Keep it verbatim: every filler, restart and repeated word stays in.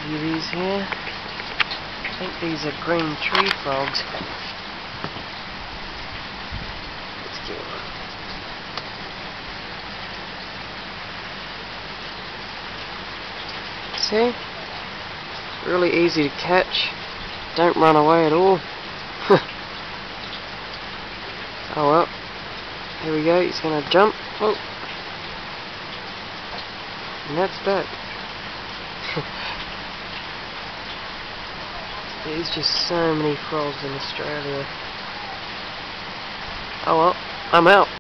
beauties here. I think these are green tree frogs. Let's get one. See? Really easy to catch. Don't run away at all. Oh well. Here we go. He's gonna jump. Oh. And that's that. There's just so many frogs in Australia. Oh well, I'm out.